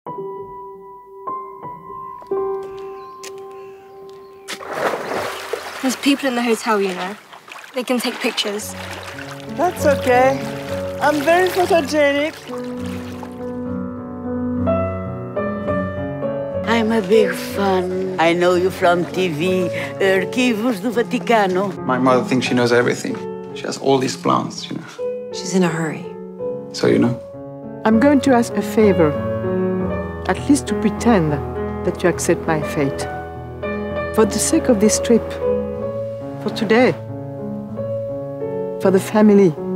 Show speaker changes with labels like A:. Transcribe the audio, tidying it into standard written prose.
A: There's people in the hotel, you know. They can take pictures.
B: That's okay. I'm very photogenic.
C: I'm a big fan. I know you from TV, Arquivos do Vaticano.
D: My mother thinks she knows everything. She has all these plans, you know.
E: She's in a hurry.
D: So you know.
B: I'm going to ask a favor. At least to pretend that you accept my fate. For the sake of this trip. For today. For the family.